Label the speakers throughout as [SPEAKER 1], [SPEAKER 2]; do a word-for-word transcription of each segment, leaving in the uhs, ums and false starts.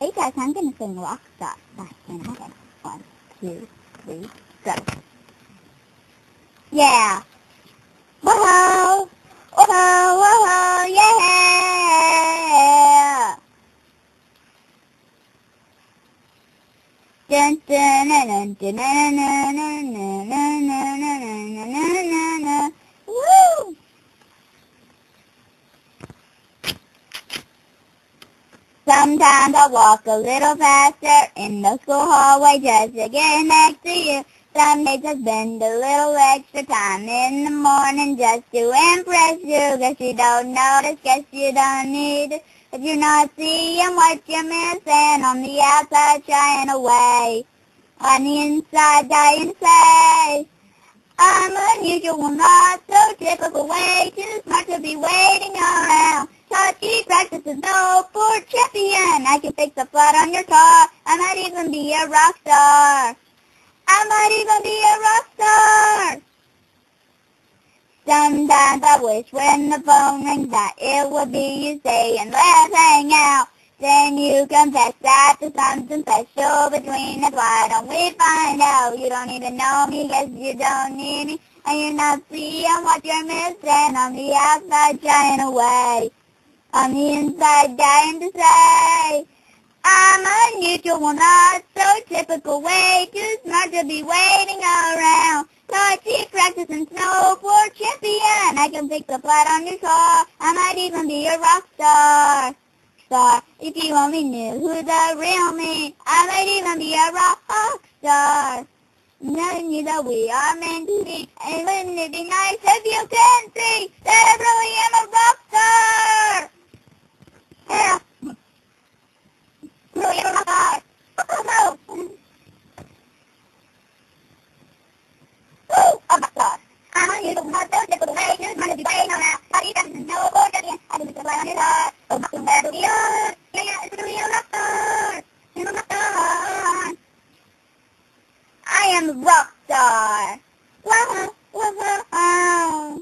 [SPEAKER 1] Hey guys, I'm gonna sing Rockstar by Hannah Hagen. One, two, three, go. Yeah. Whoa, whoa, whoa, yeah. Dun dun dun dun dun dun dun dun dun dun dun. Woo! Sometimes I walk a little faster in the school hallway just to get next to you. Some days I spend a little extra time in the morning just to impress you. Guess you don't notice, guess you don't need it. If you're not seeing what you're missing, on the outside shying away, on the inside dying to say, I'm unusual, not so typical, way too smart to be waiting around. Touchy practices, no poor champion. I can fix the flat on your car. I might even be a rock star. I might even be a rock star. Sometimes I wish when the phone rings that it would be you saying, let's hang out. Then you confess that there's something special between us. Why don't we find out? You don't even know me, guess you don't need me. And you're not seeing what you're missing. On the outside shying away, on the inside dying to say, I'm unusual, not so typical, way too smart to be waiting around. Touchy practicing snowboard champion. I can fix the flat on your car. I might even be a rock star. Star, if you only knew who the real me, I might even be a rock star. Knowing you that we are meant to be, and wouldn't it be nice if you can see that I really am a rock star? Yeah. Really am a rock star. Oh, no. Woo, a rock star. I'm unusual, not so typical, way too smart to be waiting around. Body practicing no board again. I can just play on your heart. Oh, my God, that'll be yours. Yeah, yeah, it's really a rock star. I'm a rock star. I am a rock star. Wow, wow, wow.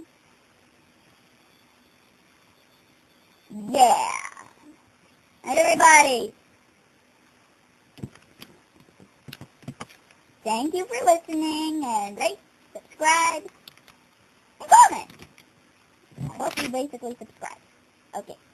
[SPEAKER 1] Yeah. And everybody, thank you for listening, and rate, subscribe, and comment. I hope you basically subscribe. Okay.